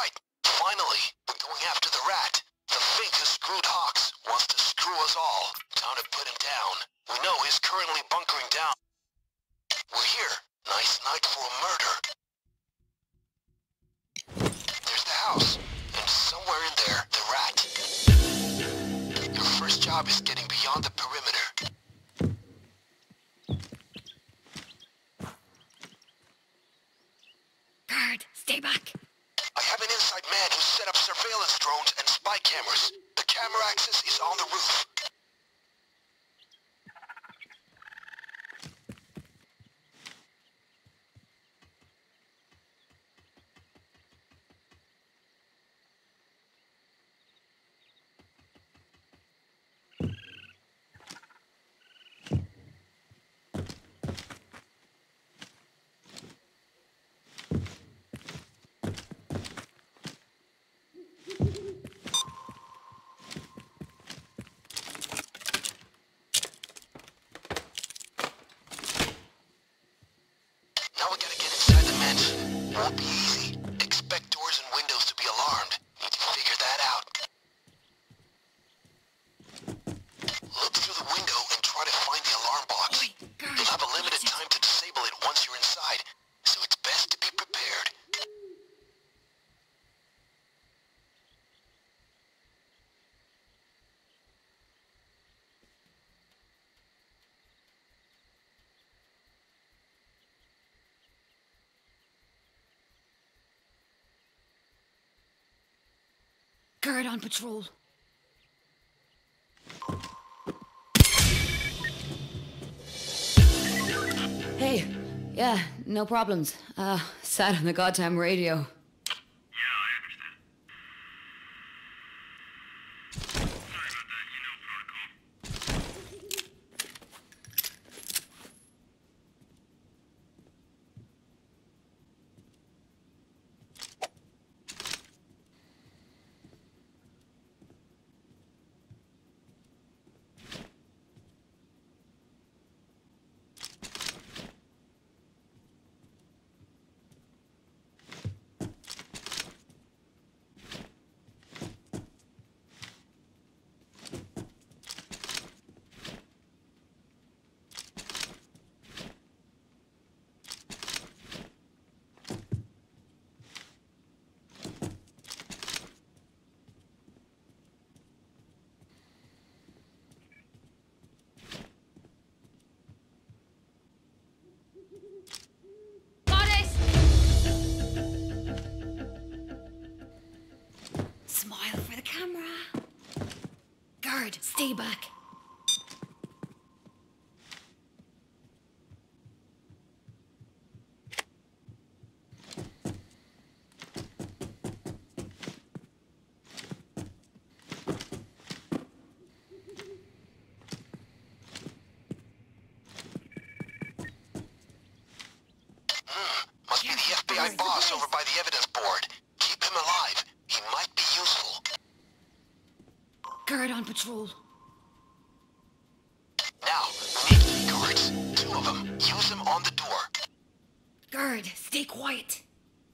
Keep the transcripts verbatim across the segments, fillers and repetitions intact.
right. Finally, we're going after the rat. The fink who screwed Hox wants to screw us all. Time to put him down. We know he's currently bunkering down. We're here. Nice night for a murder. There's the house. And somewhere in there, the rat. Your first job is getting beyond the perimeter. Guard, stay back. I have an inside man who set up surveillance drones and spy cameras. The camera access is on the roof. Now we gotta get inside the mansion. Won't be easy. Expect doors and windows to be alarmed. Need to figure that out. Look through the window and try to find the alarm box. Oi, guard, You'll have a limited watch it. time to disable it once you're inside, so it's best to be prepared. Guard on patrol. Hey, yeah, no problems. Uh, sat on the goddamn radio. Got it! Smile for the camera. Guard, stay back. Must be the F B I boss over by the evidence board. Keep him alive. He might be useful. Guard on patrol. Now, we need key cards. Two of them. Use them on the door. Guard, stay quiet.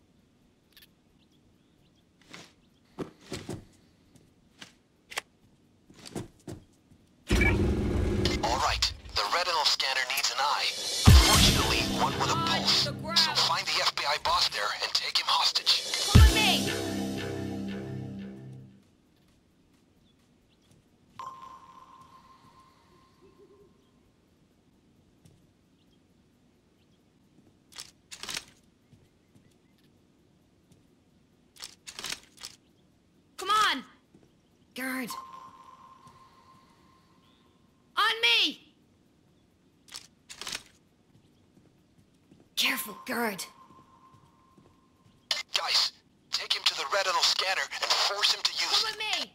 All right. The retinal scanner needs an eye. Unfortunately, one with a pulse. So find the F B I boss there and take him hostage. Come on me! Come on! Guard. On me! Careful, guard. Guys, take him to the retinal scanner and force him to use Come it. with me!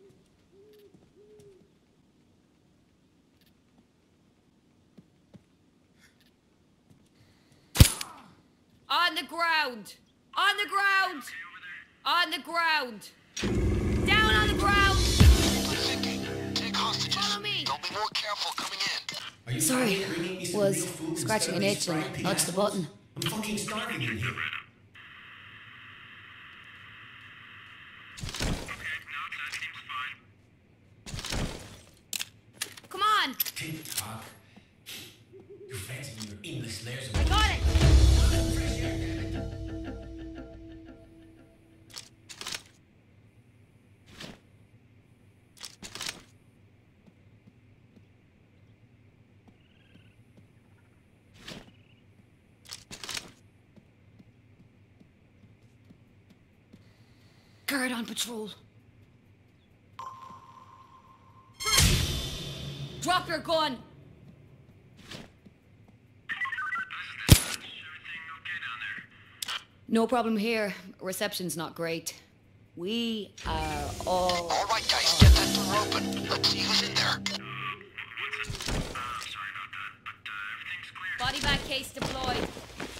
On the ground! On the ground! On the ground! Down on the ground! Good thinking. Take hostages. Follow me. They'll be more careful coming in. Are you Sorry, finally bringing me some was real food instead scratching of an these itch and fried nudged the peanuts? button. I'm fucking starving in here. Come on! Tick-tock. You fancy your English layers I of... got it! Guard on patrol. Drop your gun! No problem here. Reception's not great. We are all... All right, guys, get that door open. Let's see who's in there. Body bag case deployed.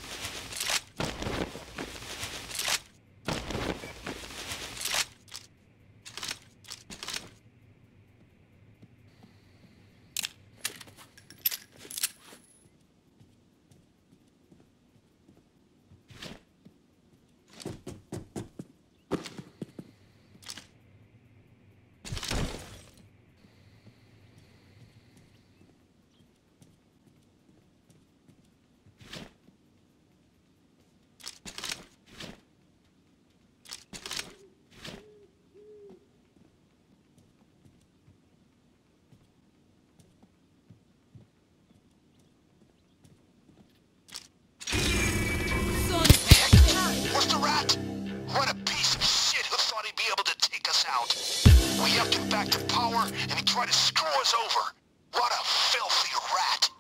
Where's the rat? What a piece of shit who thought he'd be able to take us out. We yapped him back to power, and he tried to screw us over. What a filthy rat.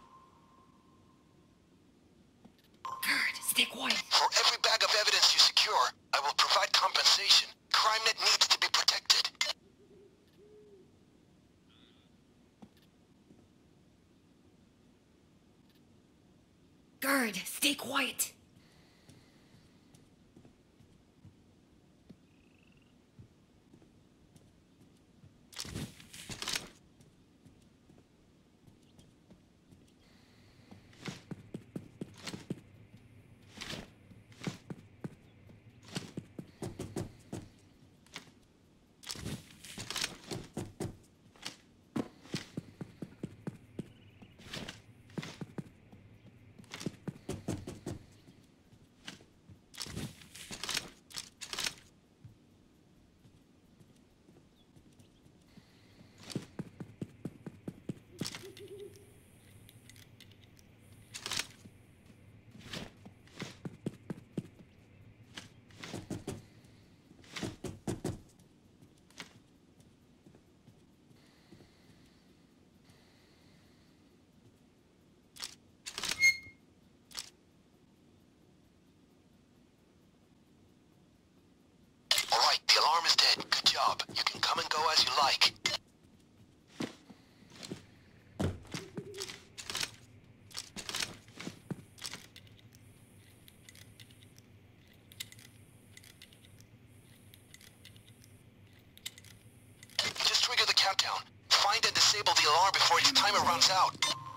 Guard, stay quiet. For every bag of evidence you secure, I will provide compensation. CrimeNet needs to be protected. Guard, stay quiet. All right, the alarm is dead. Good job. You can come and go as you like. Just trigger the countdown. Find and disable the alarm before its timer runs out.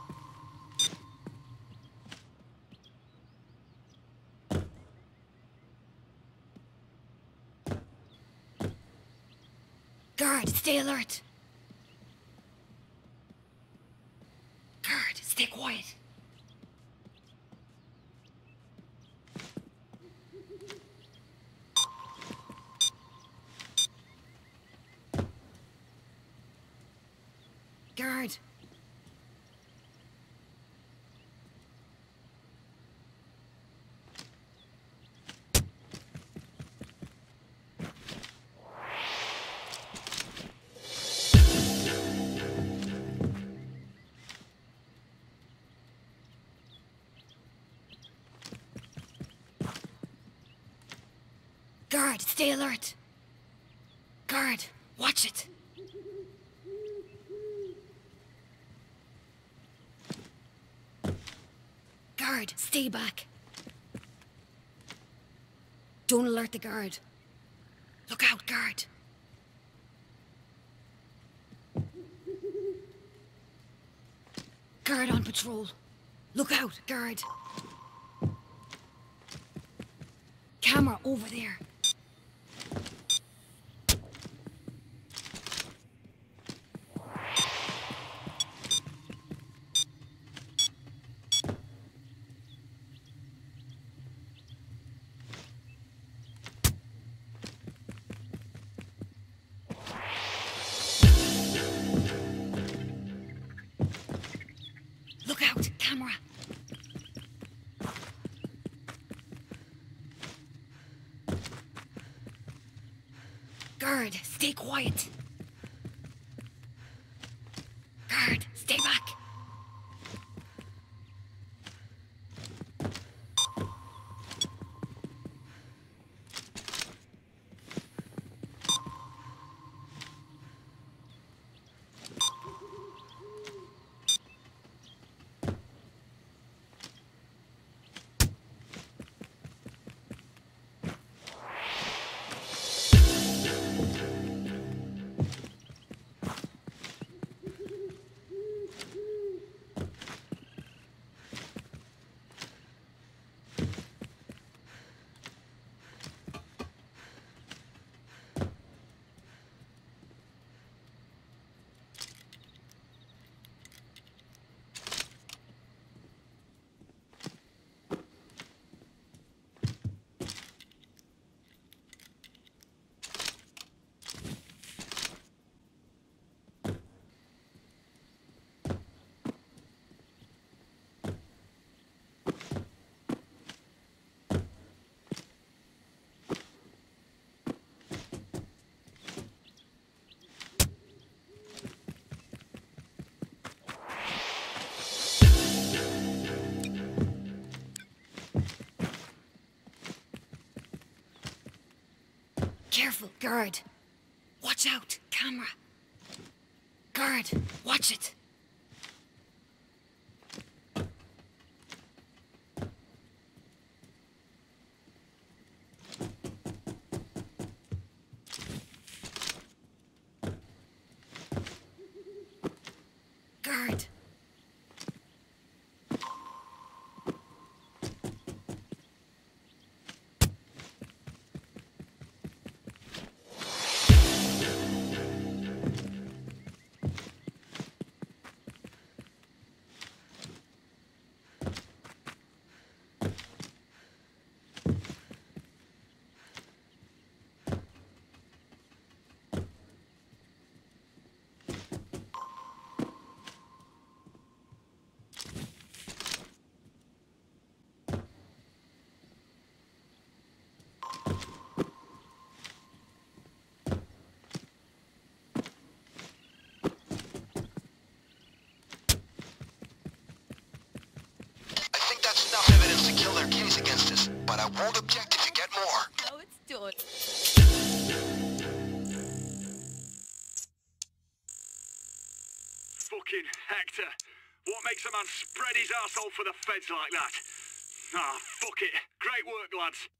Guard, stay alert. Guard, stay quiet. Guard. Guard, stay alert. Guard, watch it. Guard, stay back. Don't alert the guard. Look out, guard. Guard on patrol. Look out, guard. Camera over there. Guard, stay quiet. Guard, stay back. Careful, guard. Watch out, camera. Guard, watch it. Guard. But I won't object if you get more. No, it's done. Fucking Hector. What makes a man spread his arsehole for the feds like that? Ah, fuck it. Great work, lads.